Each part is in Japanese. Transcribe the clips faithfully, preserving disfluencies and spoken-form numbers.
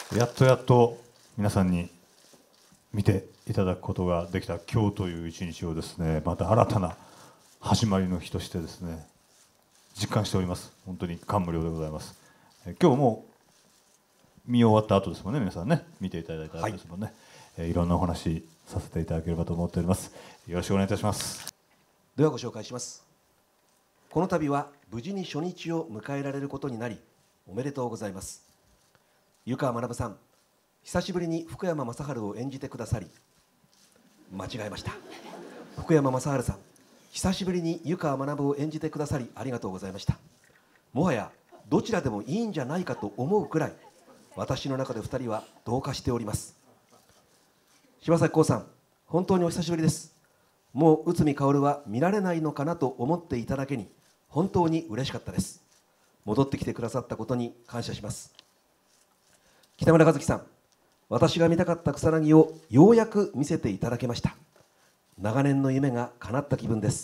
やっとやっと皆さんに見ていただくことができた今日という一日をですね、また新たな始まりの日としてですね、実感しております。本当に感無量でございます。え今日も見終わった後ですもんね、皆さんね、見ていただいた後ですもんね、はい、いろんなお話させていただければと思っております。よろしくお願いいたします。 ではご紹介します。この度は無事に初日を迎えられることになり、おめでとうございます。湯川学さん、久しぶりに福山雅治を演じてくださり、間違えました。福山雅治さん、久しぶりに湯川学を演じてくださりありがとうございました。もはやどちらでもいいんじゃないかと思うくらい、私の中でふたりは同化しております。柴咲コウさん、本当にお久しぶりです。もう内海薫は見られないのかなと思っていただけに本当に嬉しかったです。戻ってきてくださったことに感謝します。北村和樹さん、私が見たかった草薙をようやく見せていただけました。長年の夢が叶った気分です。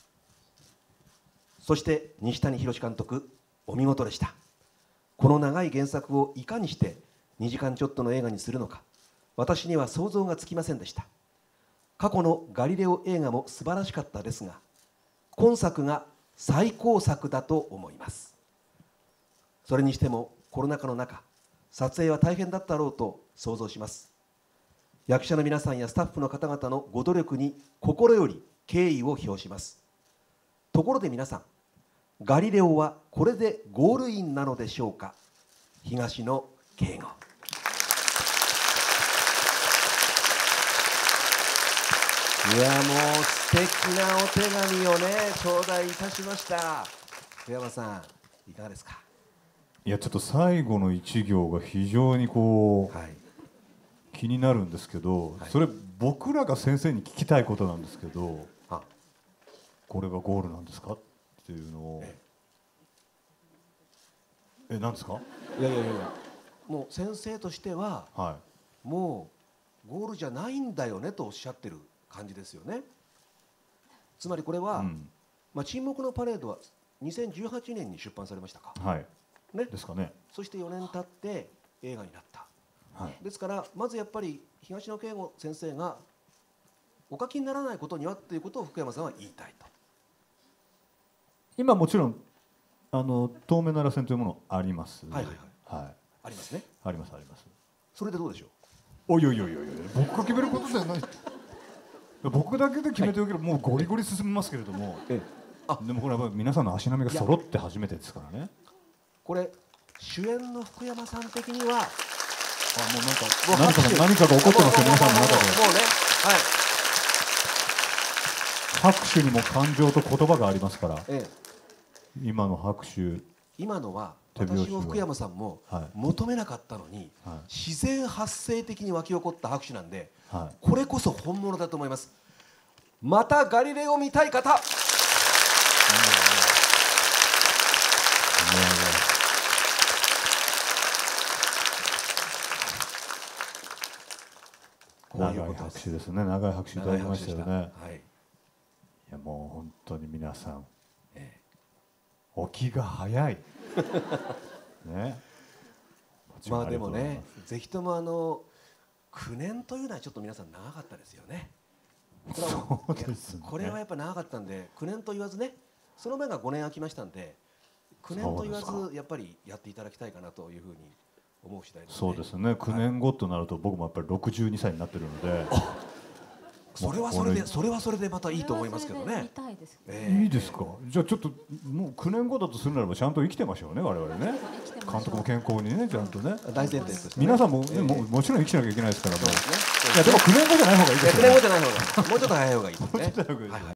そして西谷博監督、お見事でした。この長い原作をいかにしてにじかんちょっとの映画にするのか、私には想像がつきませんでした。過去のガリレオ映画も素晴らしかったですが、今作が最高作だと思います。それにしてもコロナ禍の中、撮影は大変だったろうと想像します。役者の皆さんやスタッフの方々のご努力に心より敬意を表します。ところで皆さん、ガリレオはこれでゴールインなのでしょうか。東野圭吾。いや、もう素敵なお手紙をね頂戴いたしました。福山さん、いかがですか。 いや、ちょっと最後の一行が非常にこう、はい、気になるんですけど、はい、それ僕らが先生に聞きたいことなんですけど、あ、これがゴールなんですかっていうのを、ええ、何ですか。 いやいやいや、もう先生としては、はい、もうゴールじゃないんだよねとおっしゃってる感じですよね。つまりこれは、うん、まあ、沈黙のパレードはにせんじゅうはちねんに出版されましたか、 はいね、ですかね。 そしてよねん経って映画になった、はい、ですからまずやっぱり東野圭吾先生がお書きにならないことにはということを福山さんは言いたいと。 今もちろんあの透明な螺旋というものあります。 はいはいはい、はい、ありますね。 ありますあります。 それでどうでしょう。おいおいおいおいおい、僕が決めることじゃない。僕だけで決めておけばもうゴリゴリ進みますけれども、ええ、あ、でもこれは皆さんの足並みが揃って初めてですからね。 これ主演の福山さん的には、あ、もうなんか何か何かが起こってますよ、皆さんの中で。 もうね、はい、 拍手にも感情と言葉がありますから、ええ、今の拍手、 今のは私も福山さんも求めなかったのに、はい、自然発生的に湧き起こった拍手なんで、はい、これこそ本物だと思います。またガリレオ見たい方、 長い拍手ですね。長い拍手いただきましたよね。はい、いや、もう本当に皆さん、ええ、起きが早い。ね。 まあでもね、ぜひともあのきゅうねんというのはちょっと皆さん長かったですよね。これは、そうですね、これはやっぱ長かったんで、きゅうねんと言わずね、その前がごねん空きましたんで、きゅうねんと言わずやっぱりやっていただきたいかなというふうに思う次第ですね。 そうですね。きゅうねんごとなると僕もやっぱりろくじゅうにさいになってるので、 それはそれでそれはそれでまたいいと思いますけどね。 いいですか。じゃあちょっともうきゅうねんごだとするならばちゃんと生きてましょうね、我々ね。監督も健康にね、ちゃんとね。 大前提として。 皆さんもね、ももちろん生きてなきゃいけないですから。いやでもきゅうねんごじゃない方がいいですよね。 きゅうねんごじゃない方が、もうちょっと早い方がいいですね。